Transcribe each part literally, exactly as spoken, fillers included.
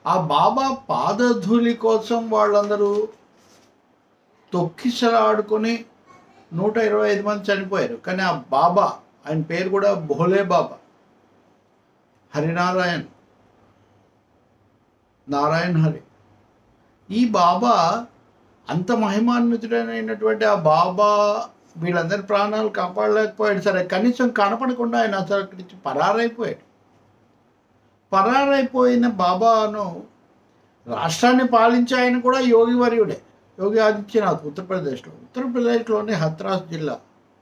ఆ బాబా పాదధూళి కోసం వాళ్ళందరూ తొక్కిసలాడుకొని నూట ఇరవై ఐదు మంది చనిపోయారు. కానీ ఆ బాబా, ఆయన పేరు కూడా భోలే బాబా, హరినారాయణ్, నారాయణ హరి. ఈ బాబా అంత మహిమాన్వితుడైనటువంటి ఆ బాబా వీళ్ళందరి ప్రాణాలు కాపాడలేకపోయాడు. సరే, కనీసం కనపడకుండా ఆయన అసలు అక్కడి నుంచి పరారైపోయాడు. పరారైపోయిన బాబాను రాష్ట్రాన్ని పాలించే ఆయన కూడా యోగి వర్యుడే, యోగి ఆదిత్యనాథ్, ఉత్తరప్రదేశ్లో. ఉత్తరప్రదేశ్లోని హత్రాస్ జిల్లా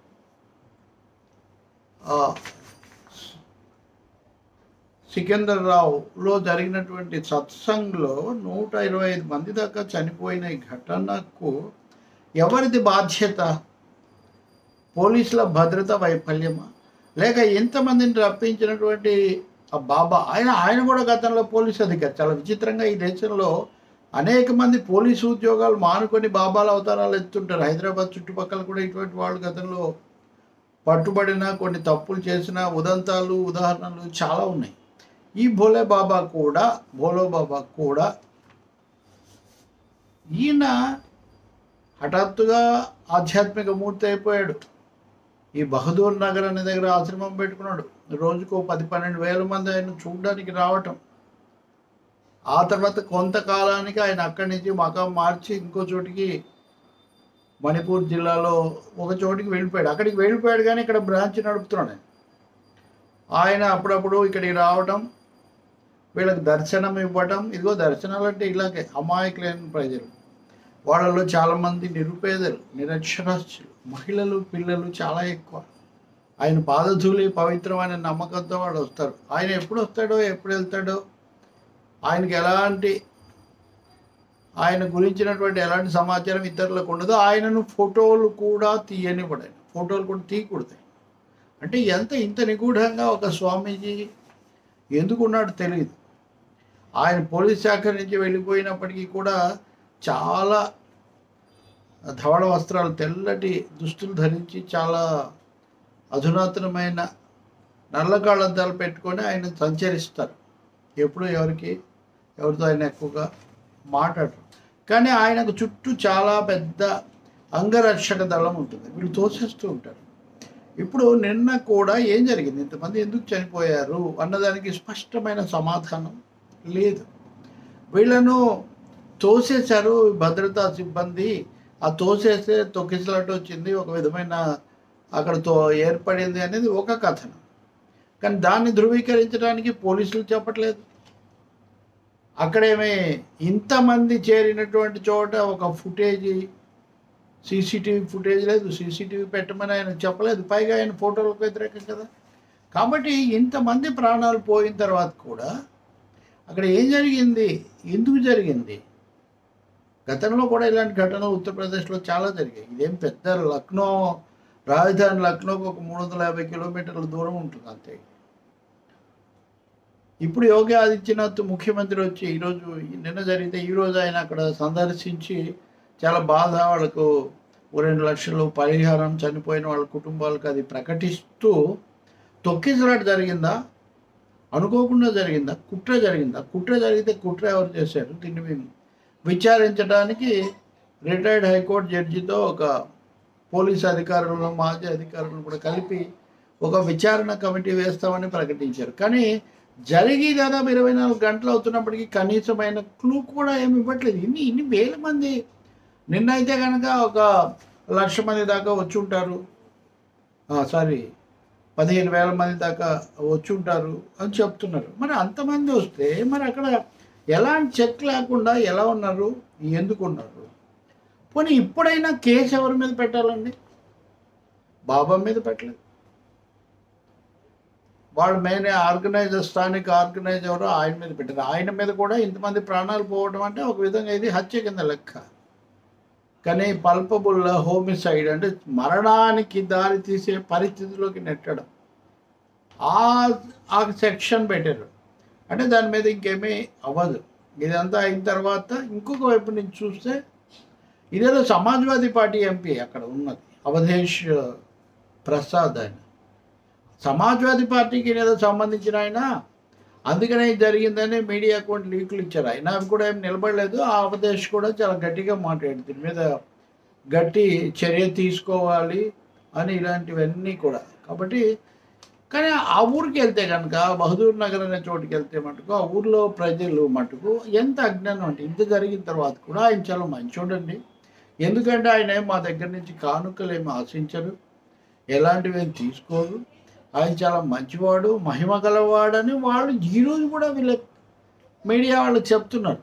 సికిందర్రావులో జరిగినటువంటి సత్సంగ్లో నూట ఇరవై ఐదు మంది దాకా చనిపోయిన ఈ ఘటనకు ఎవరిది బాధ్యత? పోలీసుల భద్రత వైఫల్యమా, లేక ఎంతమందిని రప్పించినటువంటి ఆ బాబా? ఆయన ఆయన కూడా గతంలో పోలీసు అధికారి. చాలా విచిత్రంగా ఈ దేశంలో అనేక మంది పోలీసు ఉద్యోగాలు మానుకొని బాబాల అవతారాలు ఎత్తుంటారు. హైదరాబాద్ చుట్టుపక్కల కూడా ఇటువంటి వాళ్ళు గతంలో పట్టుబడిన, కొన్ని తప్పులు చేసిన ఉదంతాలు, ఉదాహరణలు చాలా ఉన్నాయి. ఈ భోలే బాబా కూడా భోలో బాబా కూడా ఈయన హఠాత్తుగా ఆధ్యాత్మిక మూర్తి అయిపోయాడు. ఈ బహదూర్ నగర్ అనే దగ్గర ఆశ్రమం పెట్టుకున్నాడు. రోజుకు పది పన్నెండు వేల మంది ఆయన చూడడానికి రావటం. ఆ తర్వాత కొంతకాలానికి ఆయన అక్కడి నుంచి మకాం మార్చి ఇంకో చోటికి, మణిపూర్ జిల్లాలో ఒక చోటికి వెళ్ళిపోయాడు. అక్కడికి వెళ్ళిపోయాడు కానీ ఇక్కడ బ్రాంచ్ నడుపుతున్నాడు ఆయన. అప్పుడప్పుడు ఇక్కడికి రావటం, వీళ్ళకి దర్శనం ఇవ్వటం. ఇదిగో దర్శనాలు అంటే ఇలాగే అమాయకులైన ప్రజలు, వాళ్ళలో చాలామంది నిరుపేదలు, నిరక్షరాస్యులు, మహిళలు, పిల్లలు చాలా ఎక్కువ. ఆయన పాదధూళి పవిత్రమైన నమ్మకంతో వాళ్ళు వస్తారు. ఆయన ఎప్పుడు వస్తాడో, ఎప్పుడు వెళ్తాడో, ఆయనకి ఎలాంటి, ఆయన గురించినటువంటి ఎలాంటి సమాచారం ఇతరులకు ఉండదు. ఆయనను ఫోటోలు కూడా తీయనివ్వడు, ఆయన ఫోటోలు కూడా తీయకూడదు. అంటే ఎంత ఇంత నిగూఢంగా ఒక స్వామీజీ ఎందుకున్నాడు తెలియదు. ఆయన పోలీస్ శాఖ నుంచి వెళ్ళిపోయినప్పటికీ కూడా చాలా ధవళ వస్త్రాలు, తెల్లటి దుస్తులు ధరించి, చాలా అధునాతనమైన నల్ల కాళ్ళద్దాలు పెట్టుకొని ఆయన సంచరిస్తారు. ఎప్పుడు ఎవరికి ఎవరితో ఆయన ఎక్కువగా మాట్లాడరు. కానీ ఆయనకు చుట్టూ చాలా పెద్ద అంగరక్షక దళం ఉంటుంది, వీళ్ళు తోసేస్తూ ఉంటారు. ఇప్పుడు నిన్న కూడా ఏం జరిగింది, ఇంతమంది ఎందుకు చనిపోయారు అన్నదానికి స్పష్టమైన సమాధానం లేదు. వీళ్ళను తోసేశారు భద్రతా సిబ్బంది. ఆ తోసేస్తే తొక్కిసలాట వచ్చింది, ఒక విధమైన అక్కడ తో ఏర్పడింది అనేది ఒక కథనం. కానీ దాన్ని ధృవీకరించడానికి పోలీసులు చెప్పట్లేదు. అక్కడేమీ ఇంతమంది చేరినటువంటి చోట ఒక ఫుటేజీ, సీసీటీవీ ఫుటేజ్ లేదు, సీసీటీవీ పెట్టమని ఆయన చెప్పలేదు. పైగా ఆయన ఫోటోలకు వ్యతిరేకం కదా. కాబట్టి ఇంతమంది ప్రాణాలు పోయిన తర్వాత కూడా అక్కడ ఏం జరిగింది, ఎందుకు జరిగింది? గతంలో కూడా ఇలాంటి ఘటనలు ఉత్తరప్రదేశ్లో చాలా జరిగాయి. ఇదేం పెద్ద లక్నో, రాజధాని లక్నోకి ఒక మూడు వందల యాభై కిలోమీటర్ల దూరం ఉంటుంది అంతే. ఇప్పుడు యోగి ఆదిత్యనాథ్ ముఖ్యమంత్రి వచ్చి ఈరోజు, నిన్న జరిగితే ఈరోజు ఆయన అక్కడ సందర్శించి చాలా బాధ, వాళ్ళకు రెండు లక్షలు పరిహారం, చనిపోయిన వాళ్ళ కుటుంబాలకు అది ప్రకటిస్తూ, తొక్కిసలాట జరిగిందా, అనుకోకుండా జరిగిందా, కుట్ర జరిగిందా? కుట్ర జరిగితే కుట్ర ఎవరు చేశారు? దీన్ని విచారించడానికి రిటైర్డ్ హైకోర్టు జడ్జితో ఒక పోలీస్ అధికారులను, మాజీ అధికారులను కూడా కలిపి ఒక విచారణ కమిటీ వేస్తామని ప్రకటించారు. కానీ జరిగి దాదాపు ఇరవై నాలుగు గంటలు అవుతున్నప్పటికీ కనీసమైన క్లూ కూడా ఏమి ఇవ్వట్లేదు. ఇన్ని ఇన్ని వేల మంది, నిన్న అయితే కనుక ఒక లక్ష మంది దాకా వచ్చి ఉంటారు, సారీ పదిహేను వేల మంది దాకా వచ్చి ఉంటారు అని చెప్తున్నారు. మరి అంతమంది వస్తే మరి అక్కడ ఎలాంటి చెక్ లేకుండా ఎలా ఉన్నారు, ఎందుకు ఉన్నారు? పోనీ ఇప్పుడైనా కేసు ఎవరి మీద పెట్టాలండి? బాబా మీద పెట్టలేదు. వాళ్ళు మెయిన్ ఆర్గనైజర్, స్థానిక ఆర్గనైజర్ ఎవరో ఆయన మీద పెట్టారు. ఆయన మీద కూడా ఇంతమంది ప్రాణాలు పోవడం అంటే ఒక విధంగా ఇది హత్య కింద లెక్క. కానీ పల్పబుల్ హోమిసైడ్ అంటే మరణానికి దారి తీసే పరిస్థితిలోకి నెట్టడం, ఆ ఆ సెక్షన్ పెట్టారు. అంటే దాని మీద ఇంకేమీ అవ్వదు. ఇదంతా అయిన తర్వాత ఇంకొక వైపు నుంచి చూస్తే ఇదేదో సమాజ్వాదీ పార్టీ ఎంపీ అక్కడ ఉన్నది, అవధేష్ ప్రసాద్. ఆయన సమాజ్వాదీ పార్టీకి ఏదో సంబంధించిన ఆయన, అందుకనే ఇది జరిగిందని మీడియా అకౌంట్ లీకులు ఇచ్చారు. అయినా అవి కూడా ఏం నిలబడలేదు. ఆంధ్రప్రదేశ్ కూడా చాలా గట్టిగా మాట్లాడింది దీని మీద గట్టి చర్య తీసుకోవాలి అని, ఇలాంటివన్నీ కూడా. కాబట్టి కానీ ఆ ఊరికి వెళ్తే కనుక బహదూర్ నగర్ అనే చోటుకి వెళ్తే మటుకు ఆ ఊర్లో ప్రజలు మటుకు ఎంత అజ్ఞానం అంటే, ఇంత జరిగిన తర్వాత కూడా ఆయన చాలా మంచోడండి. ఎందుకంటే ఆయన ఏం మా దగ్గర నుంచి కానుకలు ఏమి ఆశించరు, ఎలాంటివి ఏం తీసుకోరు. ఆయన చాలా మంచివాడు, మహిమ గలవాడని వాళ్ళు ఈరోజు కూడా వీళ్ళ మీడియా వాళ్ళకి చెప్తున్నారు.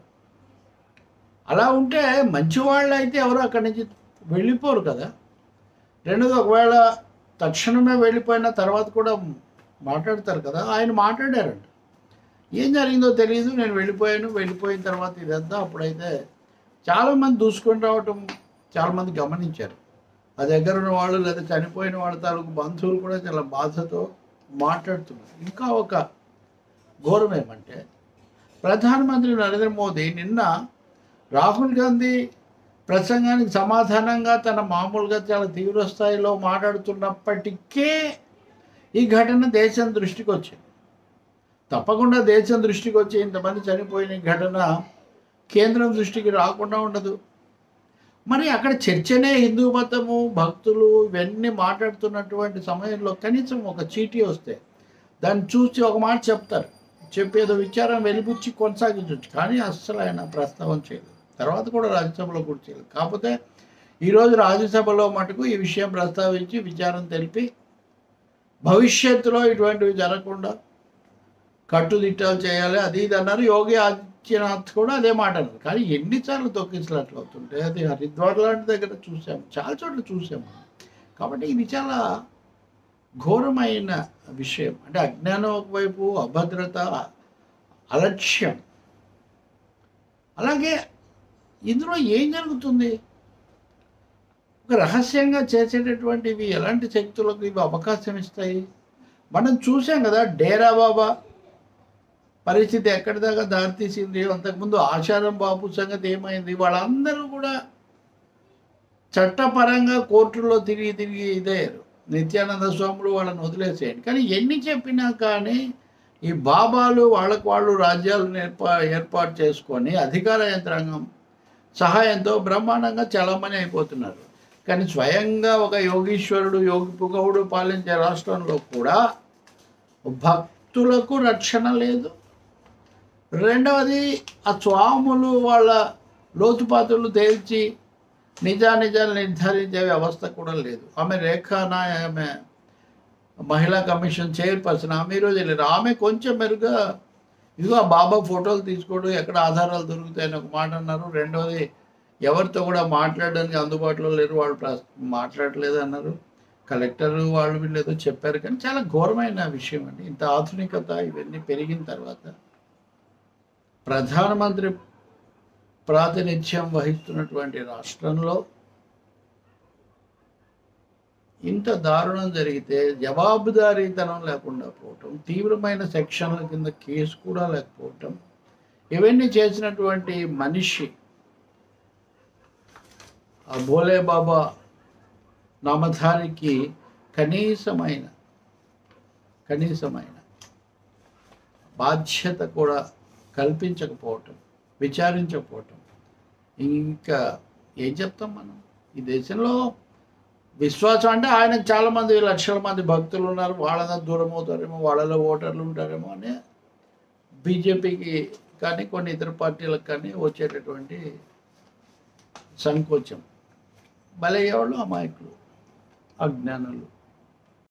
అలా ఉంటే మంచివాళ్ళు అయితే ఎవరు అక్కడి నుంచి వెళ్ళిపోరు కదా. రెండోది, ఒకవేళ తక్షణమే వెళ్ళిపోయిన తర్వాత కూడా మాట్లాడతారు కదా. ఆయన మాట్లాడారంట, ఏం జరిగిందో తెలియదు, నేను వెళ్ళిపోయాను, వెళ్ళిపోయిన తర్వాత ఇదంతా. అప్పుడైతే చాలామంది దూసుకొని రావటం చాలామంది గమనించారు. ఆ దగ్గర ఉన్న వాళ్ళు లేదా చనిపోయిన వాళ్ళ తాలూకు బంధువులు కూడా చాలా బాధతో మాట్లాడుతున్నారు. ఇంకా ఒక ఘోరం ఏమంటే, ప్రధానమంత్రి నరేంద్ర మోదీ నిన్న రాహుల్ గాంధీ ప్రసంగానికి సమాధానంగా తన మామూలుగా చాలా తీవ్ర స్థాయిలో మాట్లాడుతున్నప్పటికే ఈ ఘటన దేశం దృష్టికి వచ్చింది. తప్పకుండా దేశం దృష్టికి వచ్చి ఇంతమంది చనిపోయిన ఘటన కేంద్రం దృష్టికి రాకుండా ఉండదు. మరి అక్కడ చర్చనే హిందూ మతము, భక్తులు ఇవన్నీ మాట్లాడుతున్నటువంటి సమయంలో కనీసం ఒక చీటీ వస్తే దాన్ని చూసి ఒక మాట చెప్తారు, చెప్పేదో విచారం వెలిబుచ్చి కొనసాగించవచ్చు. కానీ అస్సలు ఆయన ప్రస్తావన చేయలేదు. తర్వాత కూడా రాజ్యసభలో కూడా చేయలేదు. కాకపోతే ఈరోజు రాజ్యసభలో మటుకు ఈ విషయం ప్రస్తావించి విచారం తెలిపి భవిష్యత్తులో ఇటువంటివి జరగకుండా కట్టుదిట్టాలు చేయాలి, అది ఇది అన్నారు. యోగి ఆదిత్యనాథ్ కూడా అదే మాట అన్నారు. కానీ ఎన్నిసార్లు తొక్కిసలాట్లు అవుతుంటాయి. అది హరిద్వార్ లాంటి దగ్గర చూసాము, చాలా చోట్ల చూసాము. కాబట్టి ఇది చాలా ఘోరమైన విషయం. అంటే అజ్ఞానం ఒకవైపు, అభద్రత, అలక్ష్యం. అలాగే ఇందులో ఏం జరుగుతుంది? ఒక రహస్యంగా చేసేటటువంటివి ఎలాంటి శక్తులకు ఇవి అవకాశం ఇస్తాయి? మనం చూసాం కదా, డేరా బాబా పరిస్థితి ఎక్కడి దాకా దారితీసింది. అంతకుముందు ఆషాఢం బాబు సంగతి ఏమైంది? వాళ్ళందరూ కూడా చట్టపరంగా కోర్టుల్లో తిరిగి తిరిగి ఇదయ్యారు. నిత్యానంద స్వాములు వాళ్ళని వదిలేసేయండి. కానీ ఎన్ని చెప్పినా కానీ ఈ బాబాలు వాళ్ళకు వాళ్ళు రాజ్యాలను ఏర్పా ఏర్పాటు చేసుకొని అధికార యంత్రాంగం సహాయంతో బ్రహ్మాండంగా చాలామంది అయిపోతున్నారు. కానీ స్వయంగా ఒక యోగీశ్వరుడు, యోగి పుగవుడు పాలించే రాష్ట్రంలో కూడా భక్తులకు రక్షణ లేదు. రెండవది, ఆ స్వాములు వాళ్ళ లోతుపాతులు తేల్చి నిజానిజాలు నిర్ధారించే వ్యవస్థ కూడా లేదు. ఆమె రేఖానా, ఆమె మహిళా కమిషన్ చైర్పర్సన్, ఆమె ఈరోజు వెళ్ళారు. ఆమె కొంచెం మెరుగ్గా ఇదిగో ఆ బాబా ఫోటోలు తీసుకోవడం, ఎక్కడ ఆధారాలు దొరుకుతాయని ఒక మాట అన్నారు. రెండవది, ఎవరితో కూడా మాట్లాడడానికి అందుబాటులో లేరు, వాళ్ళు మాట్లాడలేదు అన్నారు. కలెక్టర్ వాళ్ళు వీళ్ళు ఏదో చెప్పారు. కానీ చాలా ఘోరమైన విషయం అండి. ఇంత ఆధునికత ఇవన్నీ పెరిగిన తర్వాత ప్రధానమంత్రి ప్రాతినిధ్యం వహిస్తున్నటువంటి రాష్ట్రంలో ఇంత దారుణం జరిగితే జవాబుదారీతనం లేకుండా పోవటం, తీవ్రమైన సెక్షన్ల కింద కేసు కూడా లేకపోవటం, ఇవన్నీ చేసినటువంటి మనిషి ఆ భోలే బాబా నామధారికి కనీసమైన కనీసమైన బాధ్యత కూడా కల్పించకపోవటం, విచారించకపోవటం, ఇంకా ఏం చెప్తాం మనం? ఈ దేశంలో విశ్వాసం అంటే ఆయనకు చాలామంది లక్షల మంది భక్తులు ఉన్నారు, వాళ్ళ దూరం అవుతారేమో, వాళ్ళలో ఓటర్లు ఉంటారేమో అని బీజేపీకి కానీ కొన్ని ఇతర పార్టీలకు కానీ వచ్చేటటువంటి సంకోచం. బలయ్యేవాళ్ళు అమాయకులు, అజ్ఞానులు.